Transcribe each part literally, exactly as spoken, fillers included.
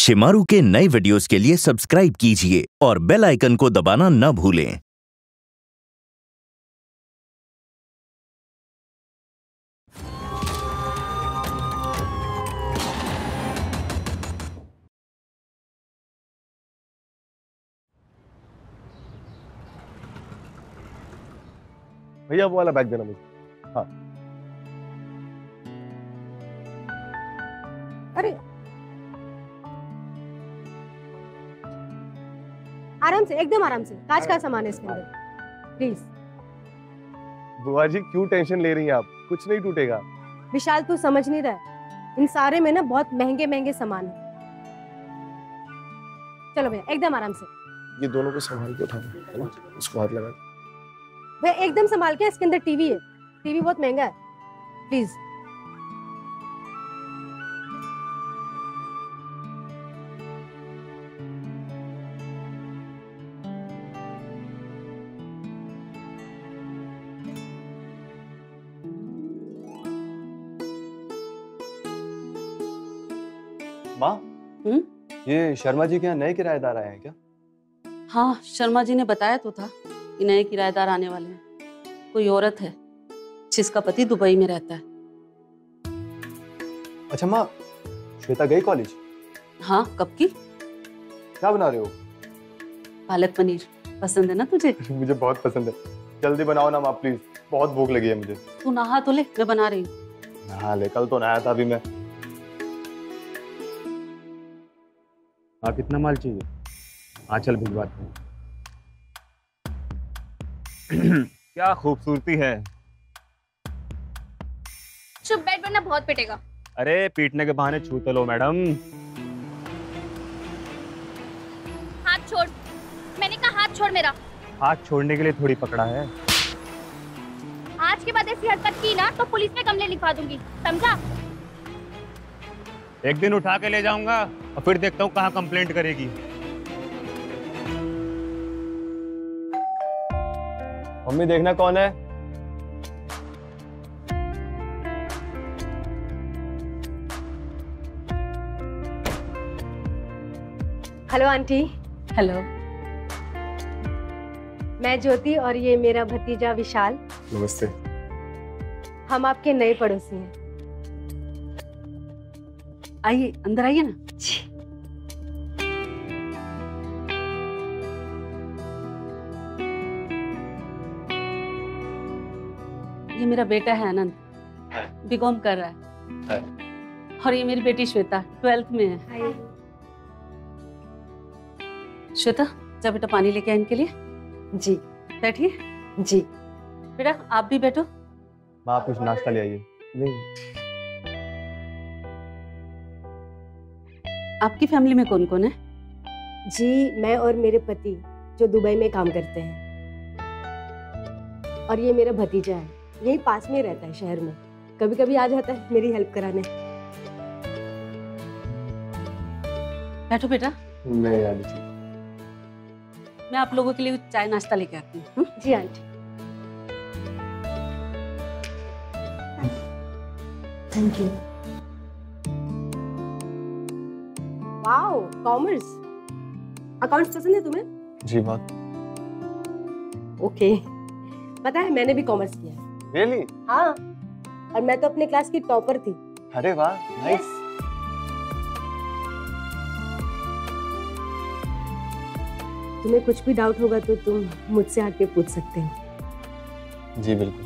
शिमारू के नए वीडियोस के लिए सब्सक्राइब कीजिए और बेल आइकन को दबाना न भूलें। भैया वो वाला बैग देना मुझे। हाँ। अरे आराम से, एकदम आराम से। कांच का सामान है इसके अंदर, प्लीज। बुआ जी क्यों टेंशन ले रही हैं आप? कुछ नहीं टूटेगा। विशाल तू समझ नहीं रहा है, इन सारे में ना बहुत महंगे महंगे सामान है। चलो भैया एकदम आराम से। ये दोनों को संभाल के उठाना है ना, इसको हाथ लगा। भैया एकदम संभाल के, इसके अंदर टीवी है, टीवी बहुत महंगा है, प्लीज। माँ, ये शर्मा जी के यहाँ नए किराएदार आए हैं क्या? हाँ, शर्मा जी ने बताया तो था कि नए किराएदार आने वाले हैं। कोई औरत है जिसका पति दुबई में रहता है। अच्छा माँ, श्वेता गई कॉलेज? हाँ, कब की? क्या बना रहे हो? पालक पनीर पसंद है ना तुझे? मुझे बहुत पसंद है। जल्दी बनाओ ना माँ प्लीज, बहुत भूख लगी है मुझे। तू नहा तो ले, मैं बना रही हूँ। नहा ले, कल तो नहाया था अभी मैं। हाँ, कितना माल चाहिए? हाँ चल भिजवाते हैं। क्या खूबसूरती है। चुप बैठ वरना बहुत पिटेगा। अरे पीटने के बहाने छू तो लो मैडम। हाथ छोड़, मैंने कहा हाथ छोड़ मेरा। हाथ छोड़ने के लिए थोड़ी पकड़ा है। आज के बाद ऐसी हरकत की ना तो पुलिस में कंप्लेंट लिखवा दूंगी, समझा? एक दिन उठा के ले जाऊंगा और फिर देखता हूँ कहाँ कंप्लेंट करेगी। मम्मी देखना कौन है? Hello aunty. हेलो। मैं ज्योति और ये मेरा भतीजा विशाल। नमस्ते। हम आपके नए पड़ोसी हैं। आइए अंदर आइए ना। ये मेरा बेटा है आनंद, बीकॉम कर रहा है, है। और ये मेरी बेटी श्वेता ट्वेल्थ में है। श्वेता जा बेटा पानी लेके आ इनके लिए। जी बैठिए। जी बेटा आप भी बैठो। माँ आप कुछ नाश्ता ले आइए। नहीं। आपकी फैमिली में कौन कौन है? जी मैं और मेरे पति जो दुबई में काम करते हैं, और ये मेरा भतीजा है, यही पास में रहता है शहर में। कभी कभी आ जाता है मेरी हेल्प कराने। बैठो बेटा। नहीं आनी चाहिए। मैं आप लोगों के लिए चाय नाश्ता लेके आती हूँ। जी aunty. Thank you. Wow, commerce, accounts पसंद है तुम्हें? जी बहुत। ओके, पता है मैंने भी कॉमर्स किया है। रियली? हाँ, और मैं तो अपने क्लास की टॉपर थी। अरे वाह, नाइस। तुम्हें कुछ भी डाउट होगा तो तुम मुझसे आके पूछ सकते हो। जी बिल्कुल।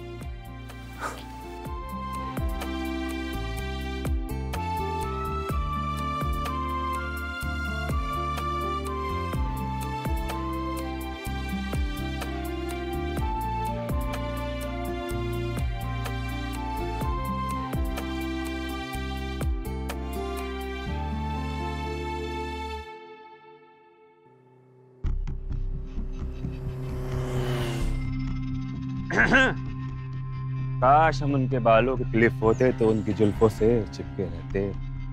काश हम उनके बालों के क्लिप होते तो उनकी जुल्फों से चिपके रहते।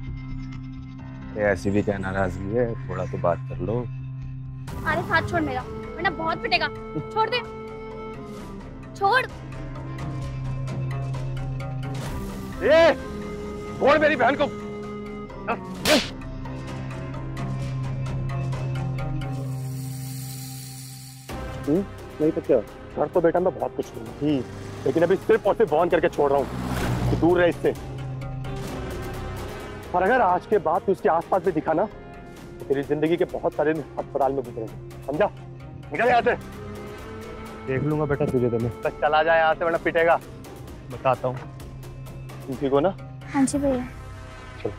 ऐसी भी क्या नाराजगी है, थोड़ा तो बात कर लो। अरे हाथ छोड़ मेरा वरना बहुत पिटेगा। छोड़ दे, छोड़। ए, छोड़ मेरी बहन को। नहीं तो क्या? घर तो बेटा मैं बहुत कुछ दूंगा, लेकिन अभी सिर्फ और सिर्फ वार्न करके छोड़ रहा हूँ कि दूर रहे इससे। और अगर आज के बाद तू उसके आसपास भी दिखा ना तो तेरी जिंदगी के बहुत सारे दिन अस्पताल में गुजरेंगे, समझा? निकल यहाँ से। देख लूंगा बेटा तुझे, तो मैं बस चला जाए यहाँ से वरना पिटेगा। बताता हूँ। तुम ठीक हो ना? हाँ जी भैया। चलो।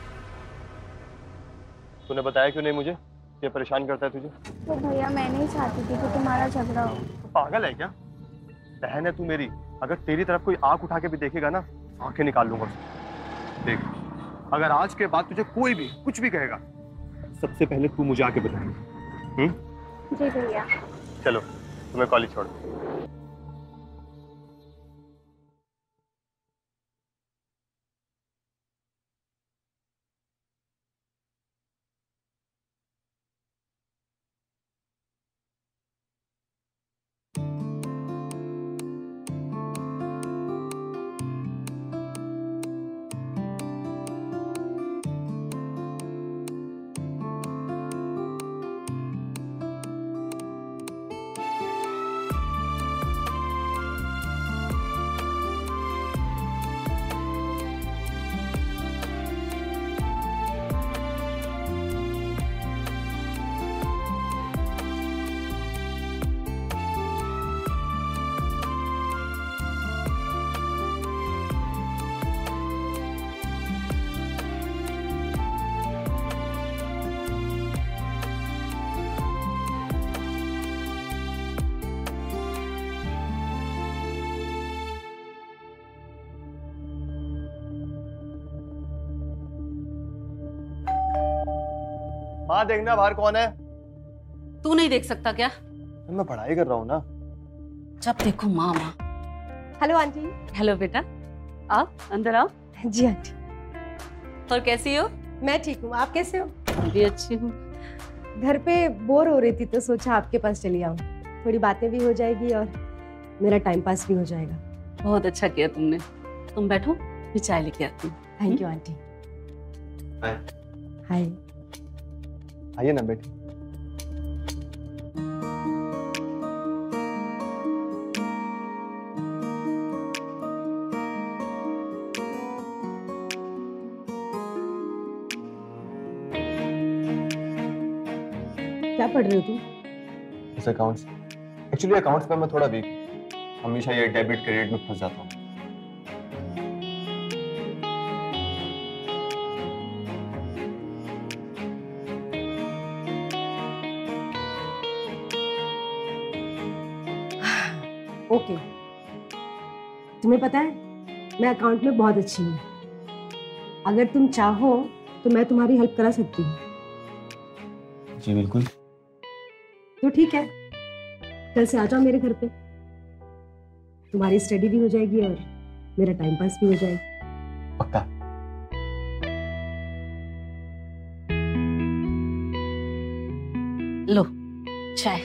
तूने बताया क्यों नहीं मुझे? ये परेशान करता है तुझे? तो भैया मैं नहीं चाहती थी कि तुम्हारा झगड़ा हो। तो पागल है क्या? बहन है तू मेरी, अगर तेरी तरफ कोई आंख उठा के भी देखेगा ना आंखें निकाल लूंगा उसकी। देख, अगर आज के बाद तुझे कोई भी कुछ भी कहेगा सबसे पहले तू मुझे आके बताएगा। हम्म? जी भैया। चलो तुम्हें कॉलेज छोड़। हाँ देखना बाहर कौन है। तू नहीं देख सकता क्या? मैं पढ़ाई कर रहा हूँ ना। जब देखो माँ माँ। Hello aunty. हेलो बेटा, आओ अंदर आओ। जी आंटी। और कैसी हो? मैं ठीक हूँ, आप कैसे हो? मैं भी अच्छी हूँ। घर पे बोर हो रही थी तो सोचा आपके पास चली आऊँ, थोड़ी बातें भी हो जाएगी और मेरा टाइम पास भी हो जाएगा। बहुत अच्छा किया तुमने। तुम बैठो, मैं चाय लेके आती हूँ। Thank you aunty. Hi. Hi. आइए ना बेटी। क्या पढ़ रहे हो तुम? इस अकाउंट्स। एक्चुअली अकाउंट्स में मैं थोड़ा वीक हूँ, हमेशा ये डेबिट क्रेडिट में फंस जाता हूँ। ओके। तुम्हें पता है मैं अकाउंट में बहुत अच्छी हूँ, अगर तुम चाहो तो मैं तुम्हारी हेल्प करा सकती हूँ। जी बिल्कुल। तो ठीक है, कल से आ जाओ मेरे घर पे, तुम्हारी स्टडी भी हो जाएगी और मेरा टाइम पास भी हो जाएगा। पक्का। लो चाय।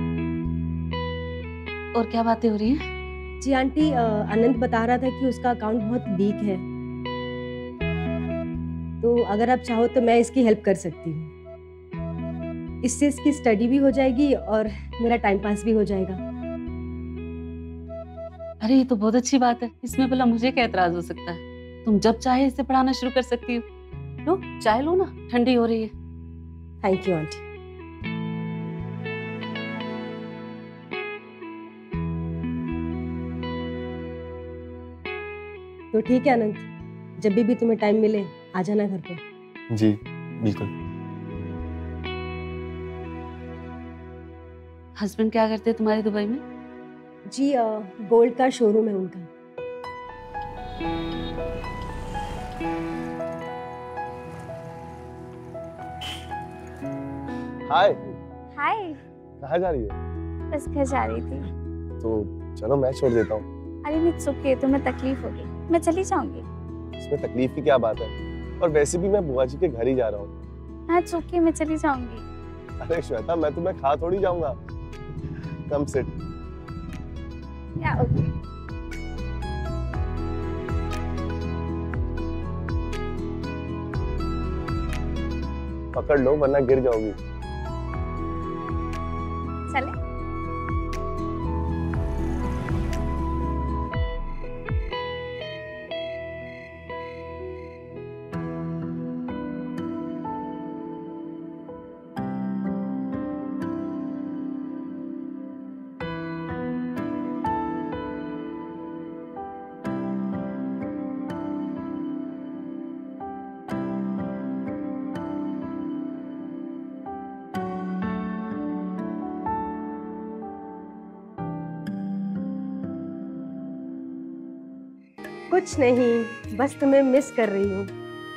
और क्या बातें हो रही हैं? जी आंटी, अनंत बता रहा था कि उसका अकाउंट बहुत वीक है, तो अगर आप चाहो तो मैं इसकी हेल्प कर सकती हूँ। इससे इसकी स्टडी भी हो जाएगी और मेरा टाइम पास भी हो जाएगा। अरे ये तो बहुत अच्छी बात है, इसमें भला मुझे क्या एतराज हो सकता है? तुम जब चाहे इसे पढ़ाना शुरू कर सकती हो। लो चाय लो ना, ठंडी हो रही है। Thank you aunty. तो ठीक है अनंत, जब भी, भी तुम्हें टाइम मिले आ जाना घर पे। जी बिल्कुल। हस्बैंड क्या करते हैं तुम्हारे दुबई में? जी गोल्ड का शोरूम है उनका। हाय। हाय। कहाँ जा रही है? बस घर जा रही थी। तो चलो मैं छोड़ देता हूँ। अरे नहीं सुके, तुम्हें तकलीफ होगी, मैं चली जाऊंगी। इसमें तकलीफ की क्या बात है, और वैसे भी मैं बुआ जी के घर ही जा रहा हूँ। हाँ सुके, मैं चली जाऊंगी। अरे श्वेता, मैं तुम्हें खा थोड़ी जाऊंगा। Come sit. या ओके। पकड़ लो वरना गिर जाओगी। चले। कुछ नहीं, बस तुम्हें मिस कर रही हूँ।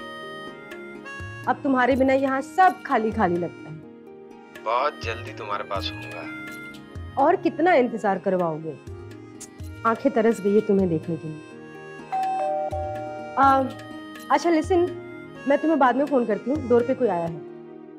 अब तुम्हारे बिना यहाँ सब खाली खाली लगता है। बहुत जल्दी तुम्हारे पास होऊंगा। और कितना इंतजार करवाओगे? आंखें तरस गई है तुम्हें देखने के लिए। आ, अच्छा लिसन, मैं तुम्हें बाद में फोन करती हूँ, डोर पे कोई आया है।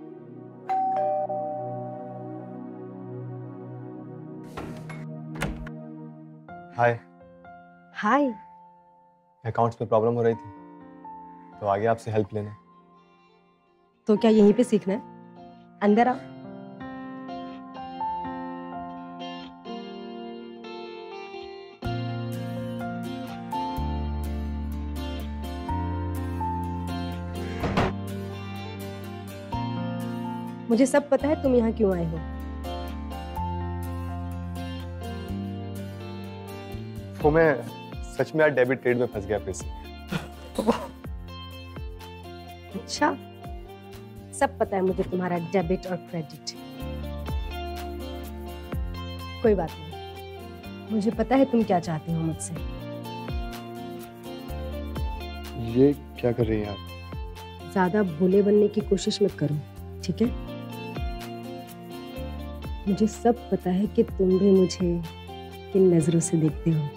हाय। हाय। अकाउंट्स में प्रॉब्लम हो रही थी तो आगे आपसे हेल्प लेना। तो क्या यहीं पे सीखना है? अंदर आओ। मुझे सब पता है तुम यहाँ क्यों आए हो। वो मैं सच में आज डेबिट ट्रेड में फंस गया पैसे। अच्छा, सब पता है मुझे तुम्हारा डेबिट और क्रेडिट। कोई बात नहीं, मुझे पता है तुम क्या चाहते हो मुझसे। ये क्या कर रही हैं आप? ज्यादा भोले बनने की कोशिश मत करो, ठीक है? मुझे सब पता है कि तुम भी मुझे किन नजरों से देखते हो।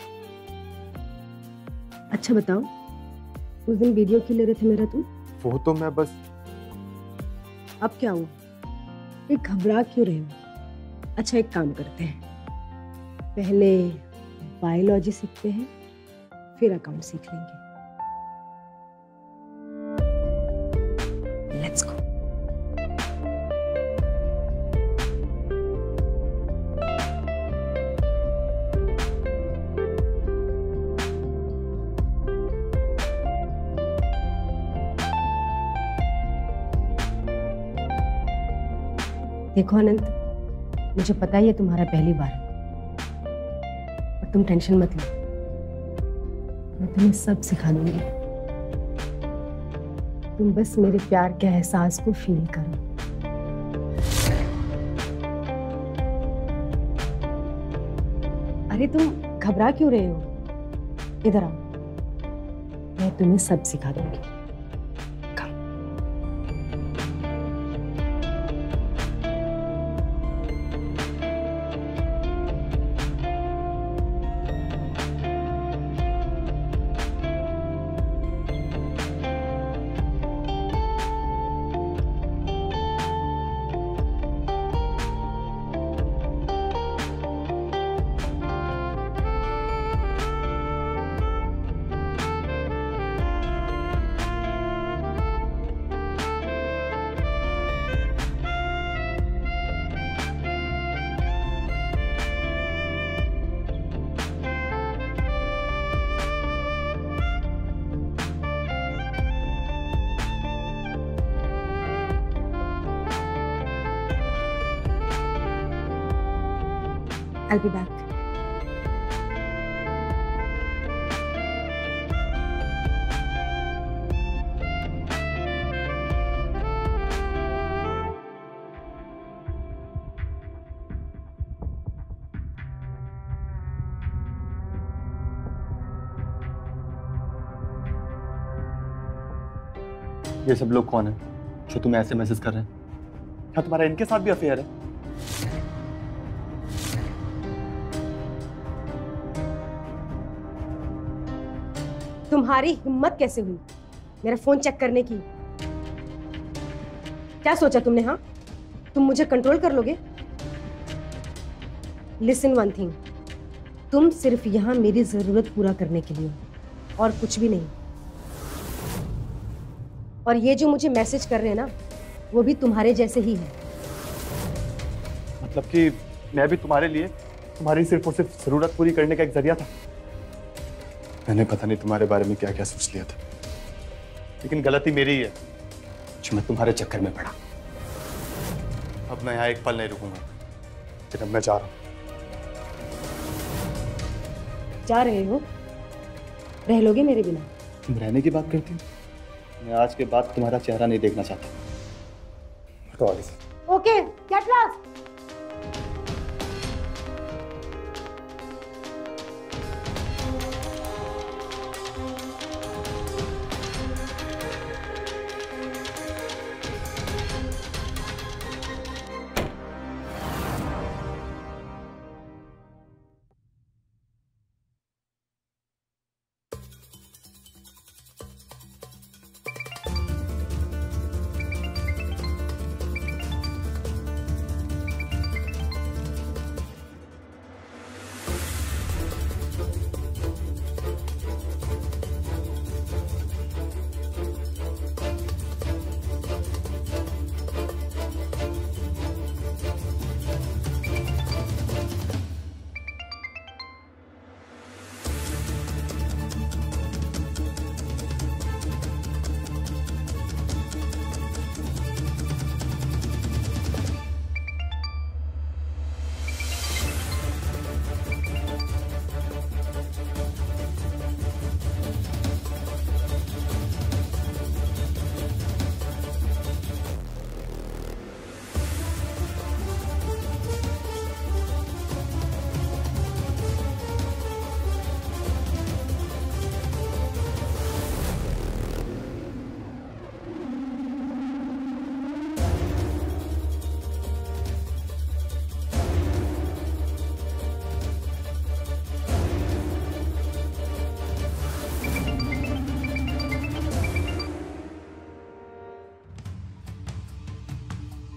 अच्छा बताओ, उस दिन वीडियो क्यों ले रहे थे मेरा तुम? वो तो मैं बस। अब क्या हुआ? ये घबरा क्यों रहे हो? अच्छा एक काम करते हैं, पहले बायोलॉजी सीखते हैं, फिर अकाउंट सीख लेंगे। Let's go. देखो अनंत, मुझे पता ही है तुम्हारा पहली बार है, पर तुम टेंशन मत लो, मैं तुम्हें सब सिखा दूंगी। तुम बस मेरे प्यार के एहसास को फील करो। अरे तुम घबरा क्यों रहे हो? इधर आओ, मैं तुम्हें सब सिखा दूंगी। I'll be back. ये सब लोग कौन है जो तुम्हें ऐसे मैसेज कर रहे हैं? क्या तुम्हारा इनके साथ भी अफेयर है? तुम्हारी हिम्मत कैसे हुई मेरा फोन चेक करने की? क्या सोचा तुमने? हाँ, तुम मुझे कंट्रोल कर लोगे? लिसन वन थिंग, तुम सिर्फ यहां मेरी जरूरत पूरा करने के लिए हो और कुछ भी नहीं। और ये जो मुझे मैसेज कर रहे हैं ना, वो भी तुम्हारे जैसे ही है। मतलब कि मैं भी तुम्हारे लिए तुम्हारी सिर्फ और सिर्फ जरूरत पूरी करने का एक जरिया था। मैंने पता नहीं तुम्हारे बारे में क्या क्या सोच लिया था, लेकिन गलती मेरी ही है जो मैं तुम्हारे चक्कर में पड़ा। अब मैं यहाँ एक पल नहीं रुकूंगा, लेकिन मैं जा रहा हूँ। जा रहे हो? रह लोगे मेरे बिना? तुम रहने की बात करती हो? मैं आज के बाद तुम्हारा चेहरा नहीं देखना चाहता। तो आगे से। Okay, get lost.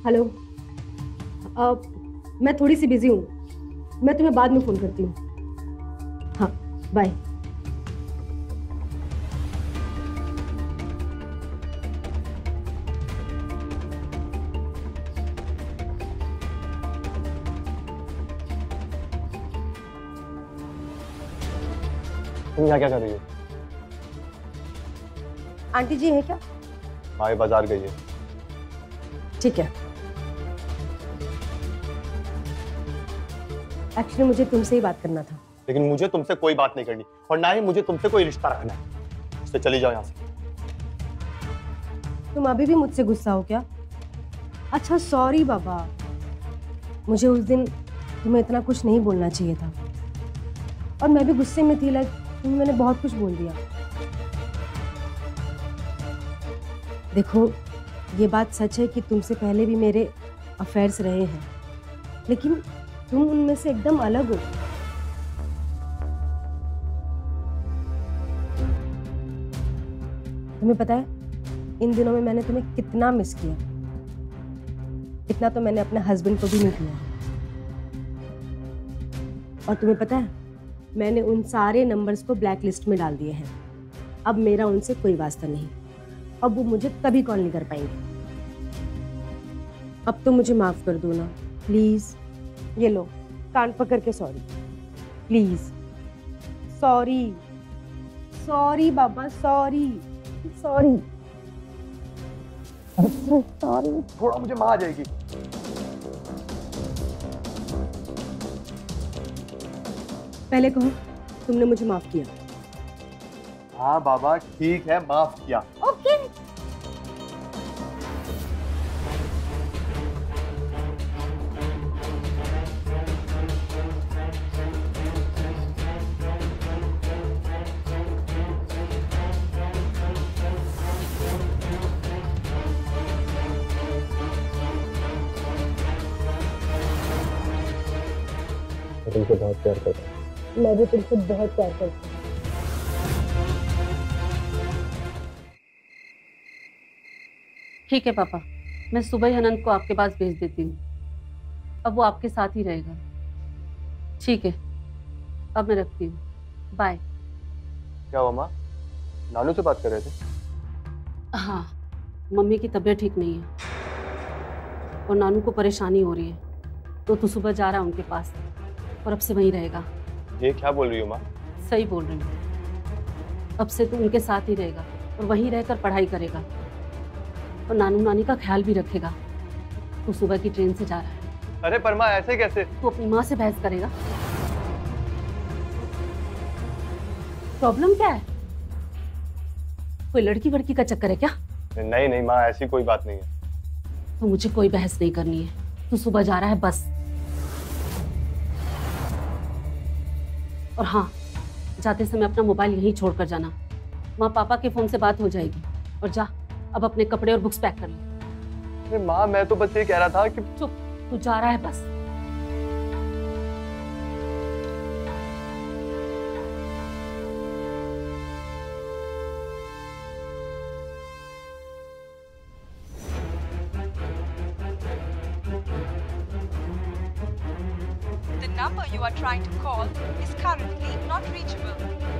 हेलो, अब मैं थोड़ी सी बिजी हूँ, मैं तुम्हें बाद में फोन करती हूँ। हाँ, बाय। तुम यहाँ क्या कर रही हो? आंटी जी है क्या? हाँ, ये बाजार गई है। ठीक है। एक्चुअली मुझे तुमसे ही बात करना था। लेकिन मुझे तुमसे कोई बात नहीं करनी और ना ही मुझे तुमसे कोई रिश्ता रखना है। इससे चली जाओ यहाँ से। तुम अभी भी मुझसे गुस्सा हो क्या? अच्छा सॉरी बाबा, मुझे उस दिन तुम्हें इतना कुछ नहीं बोलना चाहिए था और मैं भी गुस्से में थी, लाइक तुम्हें मैंने बहुत कुछ बोल दिया। देखो, ये बात सच है कि तुमसे पहले भी मेरे अफेयर्स रहे हैं, लेकिन तुम उनमें से एकदम अलग हो। तुम्हें पता है इन दिनों में मैंने तुम्हें कितना मिस किया। इतना तो मैंने अपने हस्बैंड को भी नहीं किया। और तुम्हें पता है मैंने उन सारे नंबर्स को ब्लैक लिस्ट में डाल दिए हैं। अब मेरा उनसे कोई वास्ता नहीं। अब वो मुझे कभी कॉल नहीं कर पाएंगे। अब तो मुझे माफ कर दो ना प्लीज। ये लो, कान पकड़ के सॉरी। प्लीज सॉरी, सॉरी बाबा, सॉरी सॉरी सॉरी। थोड़ा मुझे माँ आ जाएगी। पहले कहो तुमने मुझे माफ किया। हाँ बाबा, ठीक है, माफ किया। ओके। तुमसे बहुत प्यार करता हूँ। मैं भी तुमसे बहुत प्यार करती हूँ। ठीक है पापा, मैं सुबह ही अनंत को आपके पास भेज देती हूँ। अब वो आपके साथ ही रहेगा। ठीक है, अब मैं रखती हूँ, बाय। क्या हुआ माँ, नानू से बात कर रहे थे? हाँ, मम्मी की तबीयत ठीक नहीं है और नानू को परेशानी हो रही है, तो तू सुबह जा रहा है उनके पास और अब से वहीं रहेगा। ये क्या बोल रही हो माँ? सही बोल रही हूँ। अब से तू उनके साथ ही रहेगा और वहीं रहकर पढ़ाई करेगा और नानू नानी का ख्याल भी रखेगा। तू सुबह की ट्रेन से जा रहा है। अरे पर माँ, ऐसे कैसे? तू अपनी माँ से बहस करेगा? प्रॉब्लम क्या है? कोई लड़की वड़की का चक्कर है क्या? नहीं नहीं माँ, ऐसी कोई बात नहीं है। तो मुझे कोई बहस नहीं करनी है। तू सुबह जा रहा है बस। और हाँ, जाते समय अपना मोबाइल यहीं छोड़कर जाना। माँ पापा के फोन से बात हो जाएगी। और जा, अब अपने कपड़े और बुक्स पैक कर ले। अरे माँ, मैं तो बस ये कह रहा था कि चुप, तू जा रहा है बस। The number you are trying to call is currently not reachable.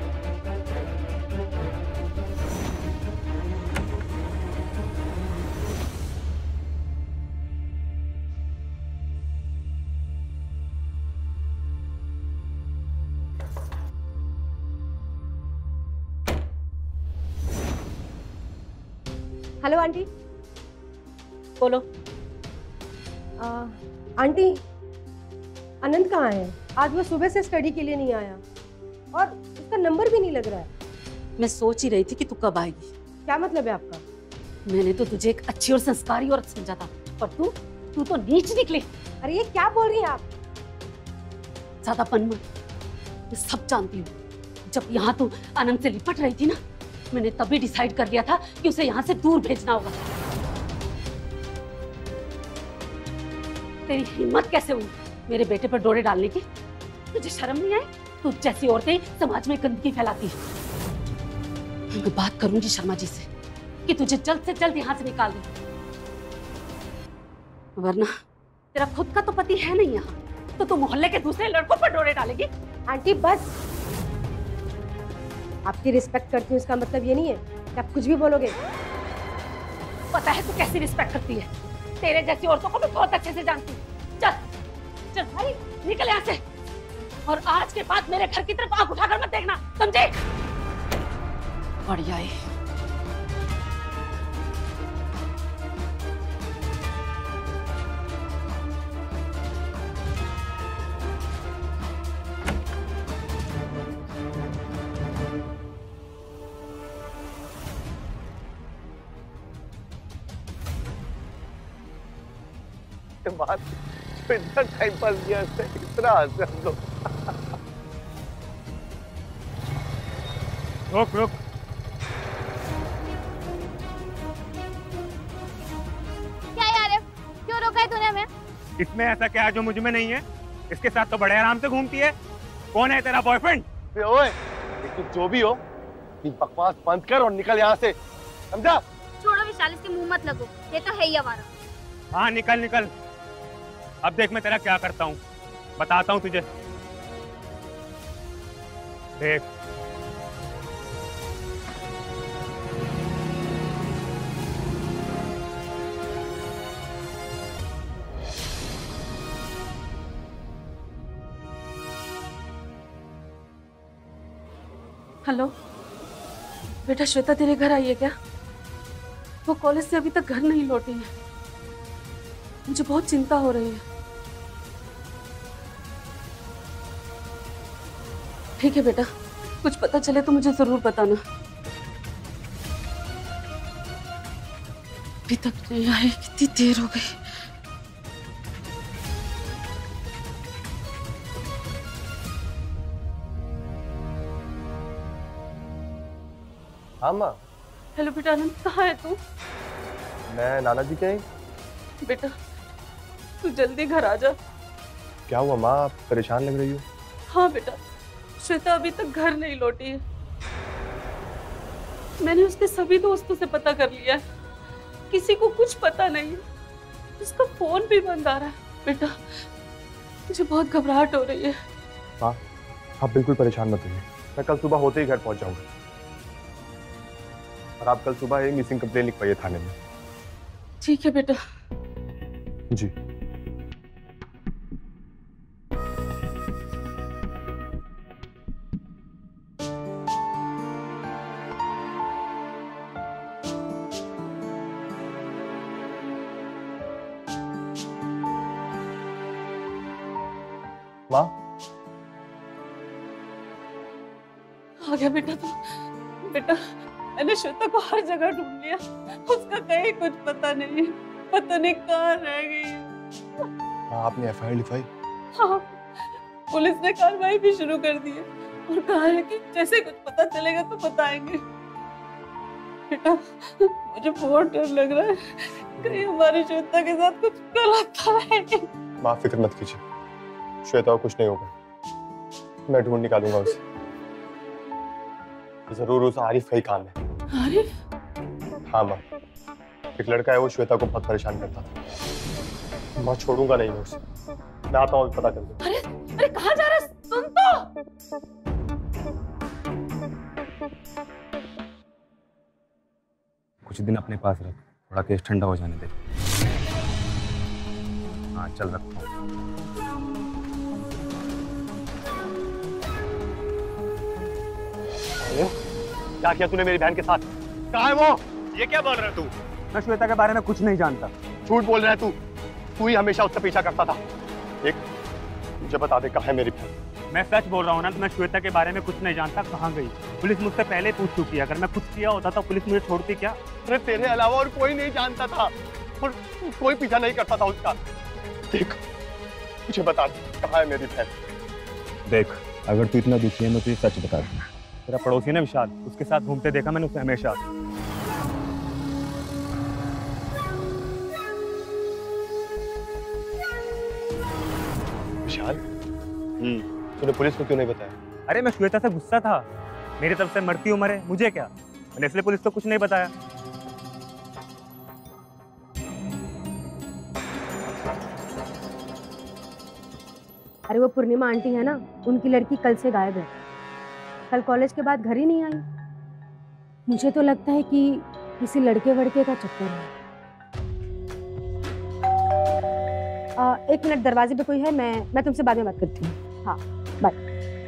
Hello aunty. बोलो। आ, आंटी, अनंत कहाँ है? आज वो सुबह से स्टडी के लिए नहीं आया और उसका नंबर भी नहीं लग रहा है। मैं सोच ही रही थी कि तू कब आएगी। क्या मतलब है आपका? मैंने तो तुझे एक अच्छी और संस्कारी औरत समझा था, पर तू तू तो नीच निकली। अरे ये क्या बोल रही हैं आप? ज्यादा पन मत, मैं सब जानती हूँ। जब यहाँ तू आनंद से लिपट रही थी ना, मैंने तभी डिसाइड कर लिया था कि उसे यहाँ से दूर भेजना होगा। तेरी हिम्मत कैसे हुई मेरे बेटे पर डोरे डालने की? तुझे शर्म नहीं आई? तू जैसी औरतें समाज में गंदगी फैलाती है। मैं बात करूंगी शर्मा जी से कि तुझे जल्द से जल्द यहाँ से निकाल दे। वरना तेरा खुद का तो पति है नहीं यहाँ, तो तू मोहल्ले के दूसरे लड़कों पर डोरे डालेगी। आंटी बस, आपकी रिस्पेक्ट करती हूँ इसका मतलब ये नहीं है कि आप कुछ भी बोलोगे। पता है तू कैसी रिस्पेक्ट करती है, तेरे जैसी औरतों को मैं बहुत अच्छे से जानती हूँ। चल चल भाई निकल यहाँ से, और आज के बाद मेरे घर की तरफ आंख उठाकर मत देखना, समझे? बढ़िया है। बात तो इतना टाइम पास किया, इतना हंसे हम लोग। रुक रुक, क्या यार, क्यों रोका है तूने हमें? इसमें ऐसा क्या है जो मुझ में नहीं है? इसके साथ तो बड़े आराम से घूमती है। कौन है तेरा बॉयफ्रेंड? ओए, लेकिन जो भी हो, बकवास बंद कर और निकल यहाँ से, समझा? छोड़ो विशाल, इसके मुंह मत लगो, ये तो है ही हमारा। हाँ निकल निकल। अब देख मैं तेरा क्या करता हूँ, बताता हूँ तुझे। देख हेलो बेटा, श्वेता तेरे घर आई है क्या? वो कॉलेज से अभी तक घर नहीं लौटी है, मुझे बहुत चिंता हो रही है। ठीक है बेटा, कुछ पता चले तो मुझे जरूर बताना। अभी तक नहीं आई, कितनी देर हो गई। हाँ माँ। हेलो बेटा, आनंद कहाँ है तू? मैं नाना जी के यहाँ। बेटा तू जल्दी घर आ जा। क्या हुआ माँ, आप परेशान लग रही हो? हाँ बेटा, श्वेता अभी तक घर नहीं लौटी है। मैंने उसके सभी दोस्तों से पता कर लिया है, किसी को कुछ पता नहीं है। उसका फोन भी बंद आ रहा है। बेटा मुझे बहुत घबराहट हो रही है। हाँ आप बिल्कुल परेशान मत होइए, मैं कल सुबह होते ही घर पहुंच जाऊंगा। और आप कल सुबह ही मिसिंग कंप्लेन लिखवाइए थाने में। ठीक है बेटा। जी। माँ आ गया बेटा तू? बेटा मैंने श्वेता को हर जगह ढूंढ लिया, उसका कहीं कुछ पता नहीं, पता नहीं कहाँ रह गई है। हाँ आपने एफ आई आर लिखवाई? हाँ, पुलिस ने कार्रवाई भी शुरू कर दी है और कहा है कि जैसे कुछ पता चलेगा तो बताएंगे। बेटा मुझे बहुत डर लग रहा है, कहीं हमारी श्वेता के साथ कुछ गलत है। माँ फिक्र मत कीजिए, श्वेता को कुछ नहीं होगा, मैं ढूंढ निकालूंगा उसे। जरूर उस आरिफ का ही काम है। आरिफ? हाँ माँ, एक लड़का है वो श्वेता को बहुत परेशान करता था। मैं छोड़ूंगा नहीं मैं उसे, मैं आता हूँ पता कर दूँ। अरे अरे कहाँ जा रहा है? सुन तो। कुछ दिन अपने पास रख, थोड़ा केस ठंडा हो जाने दे। हाँ चल रखता हूँ। क्या किया तूने मेरी बहन के साथ? कहाँ है वो? ये क्या बोल रहा है तू? मैं श्वेता के बारे में कुछ नहीं जानता। झूठ बोल रहा है तू, तू ही हमेशा उसका पीछा करता था। एक मुझे बता दे कहाँ है मेरी बहन? मैं सच बोल रहा हूँ ना, मैं श्वेता के बारे में कुछ नहीं जानता। कहाँ गई? पुलिस मुझसे पहले पूछ चुकी है, अगर मैं कुछ किया होता तो पुलिस मुझे छोड़ती क्या? अरे तेरे अलावा और कोई नहीं जानता था और कोई पीछा नहीं करता था उसका। देख मुझे बता दे कहाँ है मेरी बहन? देख अगर तू इतना दुखी है मैं तुझे सच बता दूँ, तेरा पड़ोसी है ना विशाल, उसके साथ घूमते देखा मैंने उसे हमेशा। विशाल? हम्म तूने पुलिस को क्यों नहीं बताया? अरे मैं श्वेता से गुस्सा था, मेरी तरफ से मरती उम्र है, मुझे क्या, मैंने इसलिए पुलिस को कुछ नहीं बताया। अरे वो पूर्णिमा आंटी है ना, उनकी लड़की कल से गायब है। कल कॉलेज के बाद घर ही नहीं आई। मुझे तो लगता है कि किसी लड़के वड़के का चक्कर है। आ, एक मिनट, दरवाजे पे कोई है, मैं मैं तुमसे बाद में बात करती हूँ। हाँ बाय।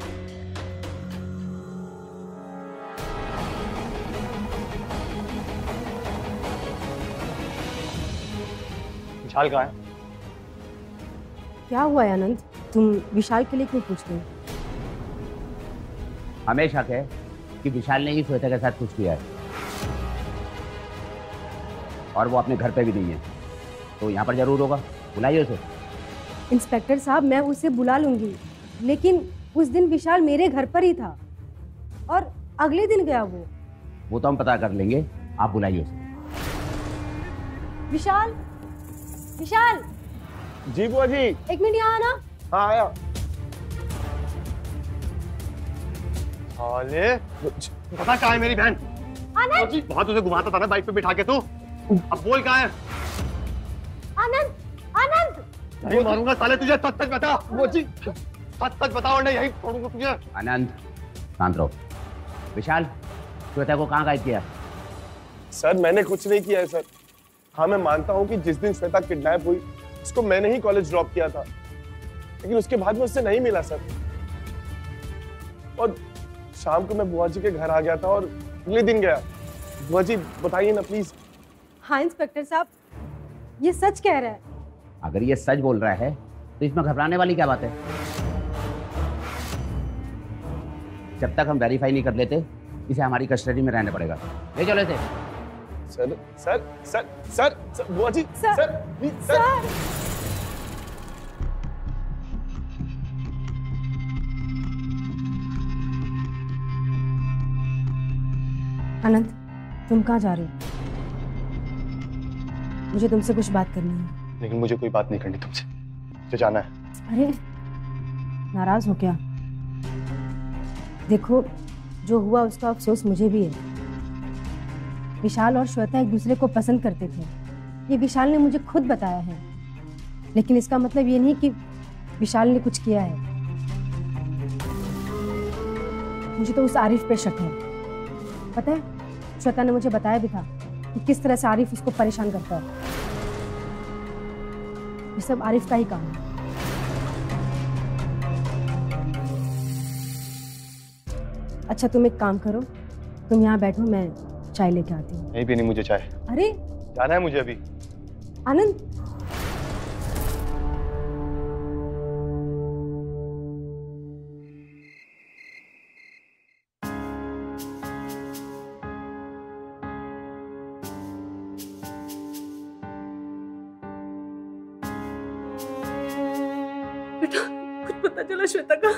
विशाल कहाँ है? क्या हुआ है आनंद, तुम विशाल के लिए क्यों पूछ रहे हो? हमें शक है कि विशाल ने ही श्वेता के साथ कुछ किया है और वो अपने घर पे भी नहीं है, तो यहाँ पर जरूर होगा। बुलाइए उसे। इंस्पेक्टर साहब, मैं उसे बुला लूंगी, लेकिन उस दिन विशाल मेरे घर पर ही था और अगले दिन गया वो। वो तो हम पता कर लेंगे, आप बुलाइए उसे। विशाल, विशाल। जी बुआ जी। एक मिनट यहाँ आना। हाँ आया। साले, पता कहाँ है मेरी बहन? आनंद। बहुत उसे घुमाता था ना बाइक पे बिठा के तू। अब बोल कहाँ है? आनंद, आनंद। नहीं मारूंगा साले तुझे, सच सच बता। वो जी सच सच बता वरना यही छोड़ूंगा तुझे। आनंद शांत रहो। विशाल, श्वेता को कहाँ गायब किया? सर मैंने कुछ नहीं किया है सर। हाँ मैं मानता हूँ कि जिस दिन श्वेता किडनैप हुई उसको मैंने ही कॉलेज ड्रॉप किया था, लेकिन उसके बाद में उससे नहीं मिला सर। और शाम को मैं बुआ जी के घर आ गया था और अगले दिन गया। बुआ जी बताइए ना प्लीज। हाँ इंस्पेक्टर साहब, ये सच कह रहा है। अगर ये सच बोल रहा है तो इसमें घबराने वाली क्या बात है? जब तक हम वेरीफाई नहीं कर लेते इसे हमारी कस्टडी में रहना पड़ेगा। ले चलो इसे। Sir sir sir sir sir बुआ जी sir sir please sir, sir. Anand, तुम कहाँ जा रहे हो? मुझे तुमसे कुछ बात करनी है। लेकिन मुझे कोई बात नहीं करनी तुमसे, मुझे जाना है। अरे नाराज हो क्या? देखो, जो हुआ उसका अफसोस मुझे भी है। विशाल और श्वेता एक दूसरे को पसंद करते थे, ये विशाल ने मुझे खुद बताया है। लेकिन इसका मतलब ये नहीं कि विशाल ने कुछ किया है। मुझे तो उस आरिफ पे शक है। पता है, श्वेता ने मुझे बताया भी था कि किस तरह से आरिफ उसको परेशान करता है। ये सब आरिफ का ही काम है। अच्छा तुम एक काम करो, तुम यहाँ बैठो, मैं चाय लेके आती हूँ। नहीं पीनी मुझे चाय। अरे जाना है मुझे अभी। आनंद, बेटा कुछ पता चला श्वेता का?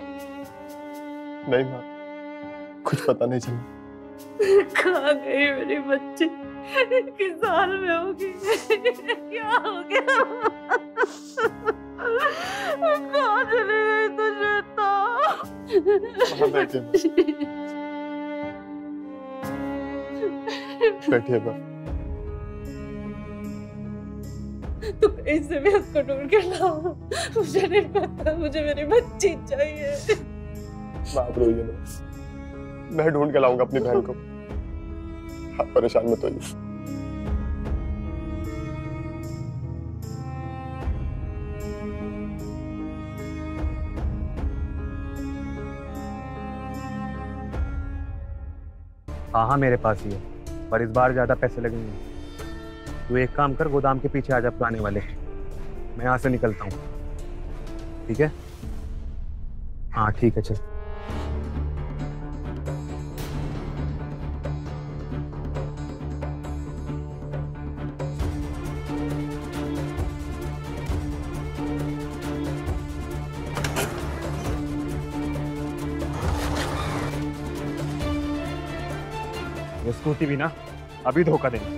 नहीं माँ, कुछ पता नहीं चला। कहाँ गई मेरी बच्ची? किस हाल में होगी? क्या हो गया? कहाँ चली गई तो श्वेता? वहाँ बैठे बैठिए बा। तो कैसे भी उसको ढूंढ के लाओ। मुझे नहीं पता, मुझे मेरी बच्ची चाहिए। आप रोइए ना, मैं ढूंढ के लाऊंगा अपनी बहन को। आप परेशान मत होइए। हाँ हाँ मेरे पास ही है, पर इस बार ज्यादा पैसे लगेंगे। तू एक काम कर, गोदाम के पीछे आ जा पुराने वाले, मैं यहाँ से निकलता हूँ। ठीक है? हाँ ठीक है, चल। ये स्कूटी भी ना अभी धोखा देंगे।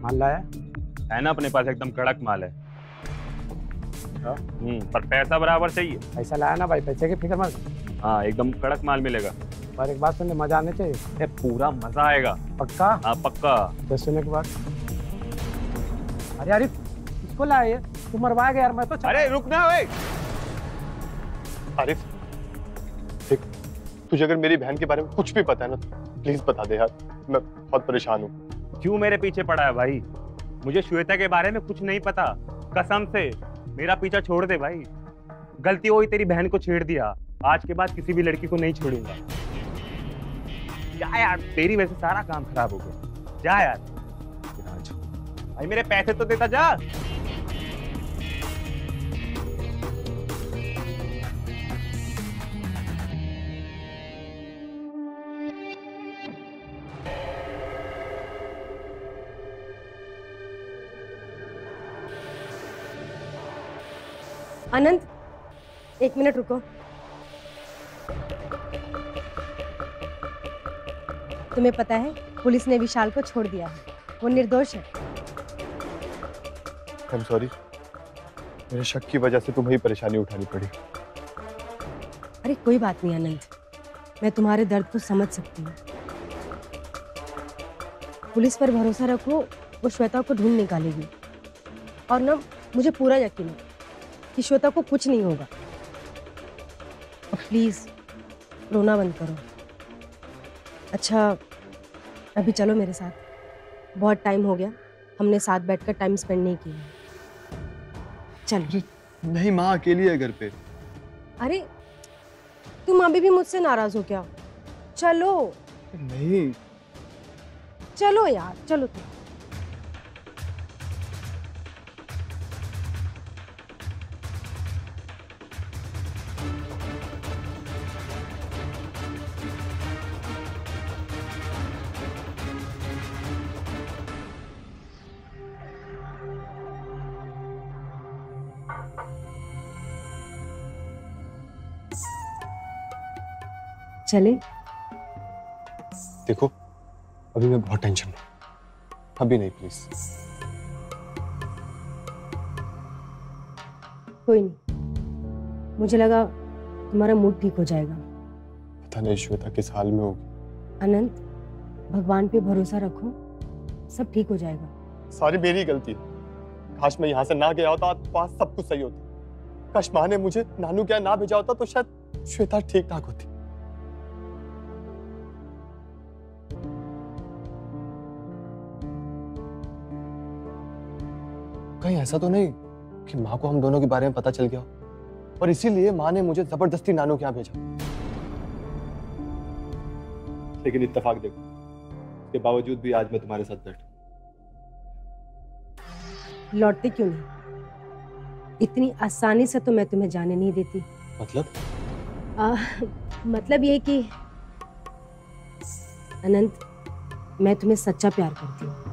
माल लाया है ना अपने पास एकदम कड़क माल है। हम्म पर पैसा बराबर चाहिए। पैसा लाया ना भाई, पैसे की फिक्र मत। हाँ एकदम कड़क माल मिलेगा। पर एक बात सुनने, मजा आने चाहिए। पूरा मजा आएगा। पक्का? हाँ पक्का। तो सुनने के बाद अरे अरे किसको लाया ये? तू मरवाएगा यार, मैं तो। अरे रुक ना भाई। आरिफ देख, तुझे अगर मेरी बहन के बारे में कुछ भी पता है ना तो प्लीज बता दे यार, मैं बहुत परेशान हूँ। क्यों मेरे पीछे पड़ा है भाई? मुझे श्वेता के बारे में कुछ नहीं पता, कसम से। मेरा पीछा छोड़ दे भाई। गलती हुई तेरी बहन को छेड़ दिया, आज के बाद किसी भी लड़की को नहीं छोड़ूंगा। जा यार, तेरी वजह से सारा काम खराब हो गया। जा यार भाई, मेरे पैसे तो देता जा। अनंत, एक मिनट रुको। तुम्हें पता है पुलिस ने विशाल को छोड़ दिया है, वो निर्दोष है। आई एम सॉरी, मेरे शक की वजह से तुम्हें ही परेशानी उठानी पड़ी। अरे कोई बात नहीं अनंत, मैं तुम्हारे दर्द को समझ सकती हूँ। पुलिस पर भरोसा रखो, वो श्वेता को ढूंढ निकालेगी। और ना मुझे पूरा यकीन है कि श्वेता को कुछ नहीं होगा। प्लीज रोना बंद करो। अच्छा अभी चलो मेरे साथ, बहुत टाइम हो गया, हमने साथ बैठकर टाइम स्पेंड नहीं किया। चलो। नहीं, माँ अकेली है घर पे। अरे तुम अभी भी मुझसे नाराज हो क्या? चलो। नहीं चलो यार, चलो तुम। चले? देखो अभी मैं बहुत टेंशन में, अभी नहीं प्लीज। कोई नहीं, मुझे लगा तुम्हारा मूड ठीक हो जाएगा। पता नहीं श्वेता किस हाल में होगी। अनंत, भगवान पे भरोसा रखो, सब ठीक हो जाएगा। सारी मेरी गलती है। काश मैं यहाँ से ना गया होता तो पास सब कुछ सही होता। काश माँ ने मुझे नानू क्या ना भेजा होता तो शायद श्वेता ठीक ठाक होती। कहीं ऐसा तो नहीं कि माँ को हम दोनों के बारे में पता चल गया और इसीलिए माँ ने मुझे जबरदस्ती नानू के यहाँ भेजा। लेकिन इत्तेफाक देखो, इसके बावजूद भी आज मैं तुम्हारे साथ बैठा। लौटते क्यों नहीं? इतनी आसानी से तो मैं तुम्हें जाने नहीं देती। मतलब? आ, मतलब ये कि अनंत, मैं तुम्हें सच्चा प्यार करती हूँ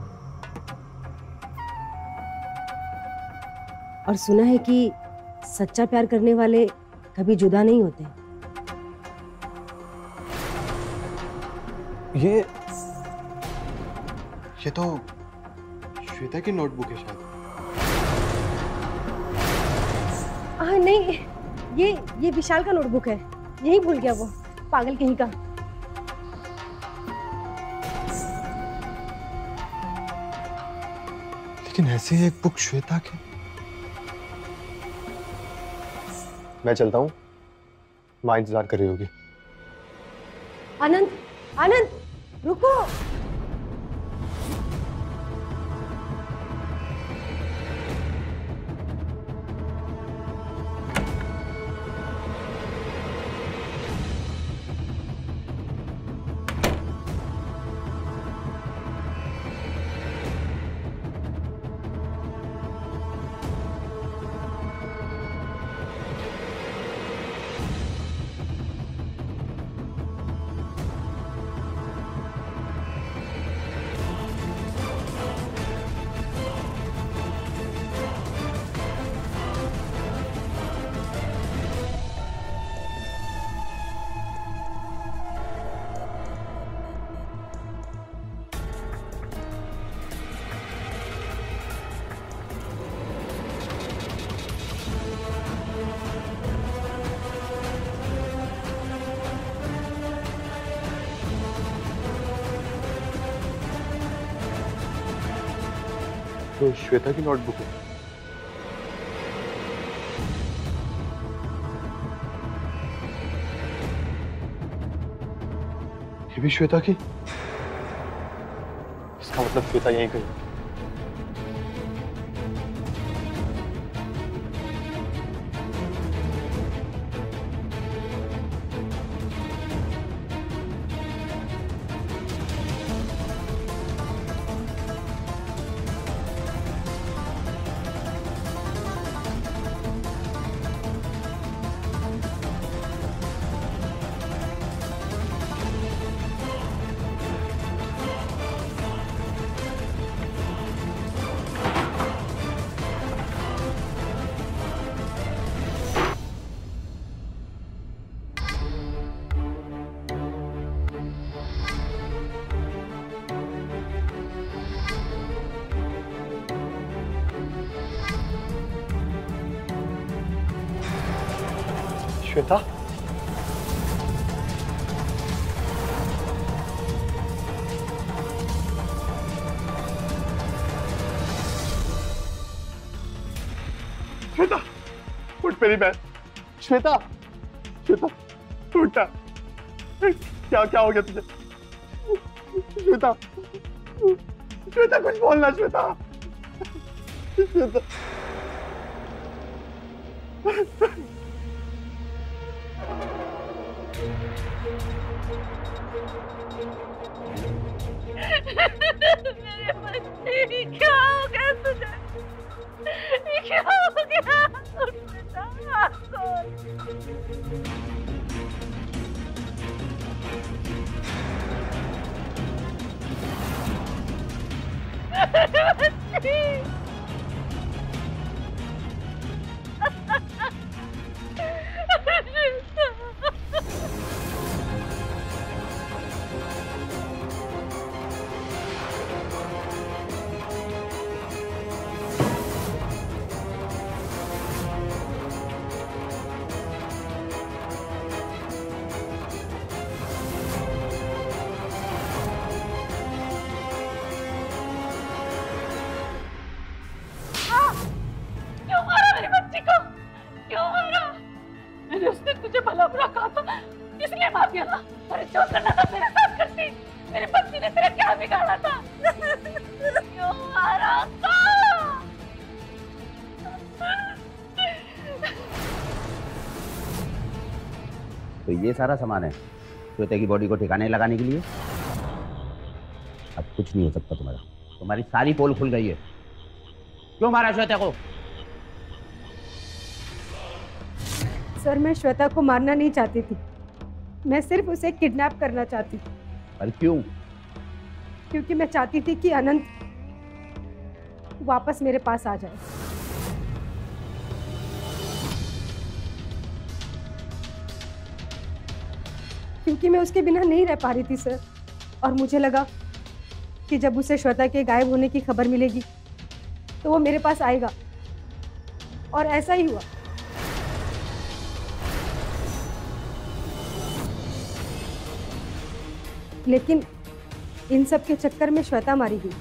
और सुना है कि सच्चा प्यार करने वाले कभी जुदा नहीं होते। ये ये तो श्वेता की नोटबुक है शायद। हाँ नहीं, ये ये विशाल का नोटबुक है। यही भूल गया वो, पागल कहीं का। लेकिन ऐसे एक बुक श्वेता के। मैं चलता हूँ, माँ इंतजार कर रही होगी। अनंत, अनंत रुको। तो श्वेता की नोटबुक है। ये भी श्वेता की। इसका मतलब श्वेता यहीं कहीं। श्वेता, श्वेता, उठ मेरी बहन। श्वेता, श्वेता, उठा। क्या क्या हो गया तुझे? श्वेता, श्वेता कुछ बोलना। श्वेता, श्वेता। मेरे बच्चे, क्या हो गया तुझे? क्या हो गया? उठ बेटा, हाथ खोल। बच्ची। भला बुरा कहा था, इसलिए मार दिया था। अरे जो करना था मेरे साथ करती। मेरी बच्ची ने तेरा क्या बिगाड़ा था? क्यों मारा था? तो ये सारा सामान है श्वेता की बॉडी को ठिकाने लगाने के लिए। अब कुछ नहीं हो सकता तुम्हारा। तुम्हारी सारी पोल खुल गई है। क्यों मारा श्वेता को? सर, मैं श्वेता को मारना नहीं चाहती थी। मैं सिर्फ उसे किडनैप करना चाहती थी। पर क्यों? क्योंकि मैं चाहती थी कि अनंत वापस मेरे पास आ जाए। क्योंकि मैं उसके बिना नहीं रह पा रही थी सर, और मुझे लगा कि जब उसे श्वेता के गायब होने की खबर मिलेगी तो वो मेरे पास आएगा, और ऐसा ही हुआ। लेकिन इन सब के चक्कर में श्वेता मारी गई।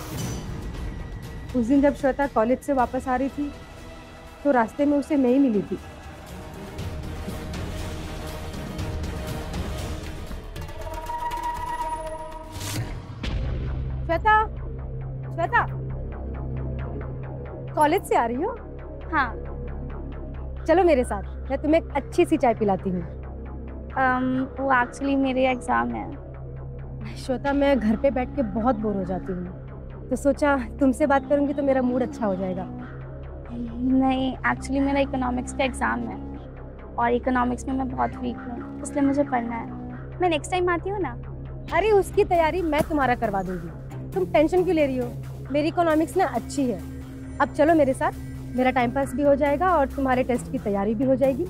उस दिन जब श्वेता कॉलेज से वापस आ रही थी तो रास्ते में उसे मैं ही मिली थी। श्वेता, श्वेता, कॉलेज से आ रही हो? हाँ। चलो मेरे साथ, मैं तुम्हें एक अच्छी सी चाय पिलाती हूँ। um, वो एक्चुअली मेरे एग्जाम है। श्वेता, मैं घर पे बैठ के बहुत बोर हो जाती हूँ, तो सोचा तुमसे बात करूंगी तो मेरा मूड अच्छा हो जाएगा। नहीं, एक्चुअली मेरा इकोनॉमिक्स का एग्जाम है और इकोनॉमिक्स में मैं बहुत वीक हूँ, इसलिए मुझे पढ़ना है। मैं नेक्स्ट टाइम आती हूँ ना। अरे उसकी तैयारी मैं तुम्हारा करवा दूंगी, तुम टेंशन क्यों ले रही हो? मेरी इकोनॉमिक्स ना अच्छी है। अब चलो मेरे साथ, मेरा टाइम पास भी हो जाएगा और तुम्हारे टेस्ट की तैयारी भी हो जाएगी।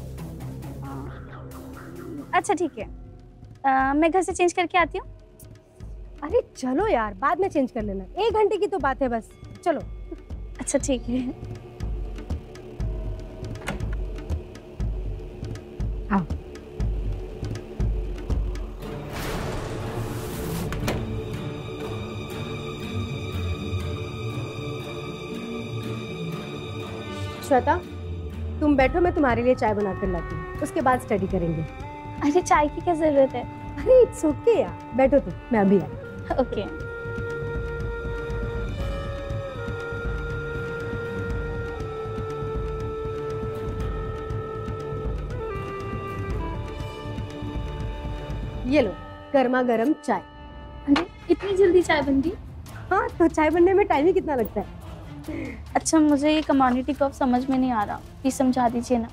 अच्छा ठीक है, आ, मैं घर से चेंज करके आती हूँ। अरे चलो यार, बाद में चेंज कर लेना, एक घंटे की तो बात है बस। चलो। अच्छा ठीक है। आओ। श्वेता, तुम बैठो, मैं तुम्हारे लिए चाय बना कर लाती हूँ, उसके बाद स्टडी करेंगे। अरे चाय की क्या जरूरत है? अरे इट्स ओके यार, बैठो तुम, मैं अभी आई। ओके। ये लो गर्मा गर्म चाय। अरे इतनी जल्दी चाय बन गई? हाँ, तो चाय बनने में टाइम ही कितना लगता है। अच्छा, मुझे ये कम्युनिटी कर्व समझ में नहीं आ रहा, प्लीज समझा दीजिए ना।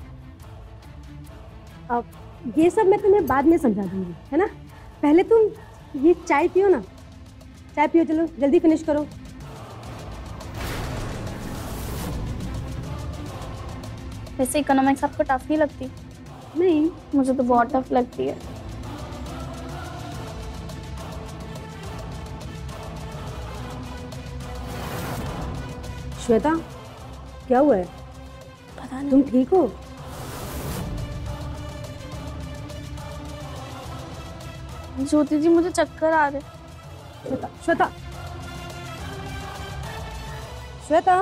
अब ये सब मैं तुम्हें बाद में समझा दूंगी, है ना। पहले तुम ये चाय पियो ना, चाय पियो, चलो जल्दी फिनिश करो। वैसे इकोनॉमिक्स आपको टफ नहीं लगती? नहीं, मुझे तो बहुत टफ लगती है। श्वेता, क्या हुआ है? पता नहीं। तुम ठीक हो? ज्योति जी, मुझे चक्कर आ रहे। श्वेता, श्वेता, श्वेता,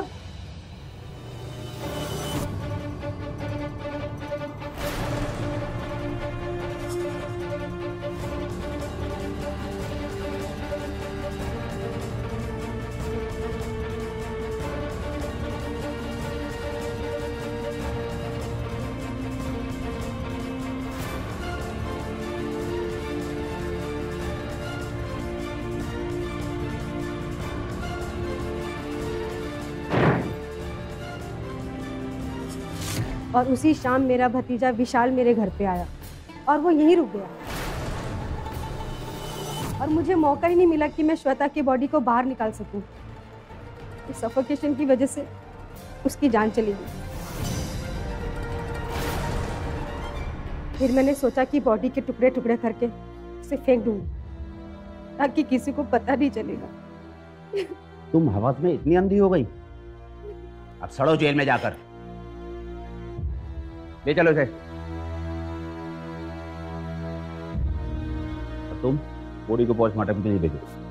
और उसी शाम मेरा भतीजा विशाल मेरे घर पे आया और वो यहीं रुक गया, और मुझे मौका ही नहीं मिला कि मैं श्वेता की बॉडी को बाहर निकाल सकूं। इस सफोकेशन की वजह से उसकी जान चली गई। फिर मैंने सोचा कि बॉडी के टुकड़े टुकड़े करके उसे फेंक दूं ताकि किसी को पता नहीं चलेगा। तुम हवस में इतनी अंधी हो गई? अब सड़ो जेल में जाकर। ले चलो इसे। तुम बॉडी को पोस्टमार्टम के लिए भेजो।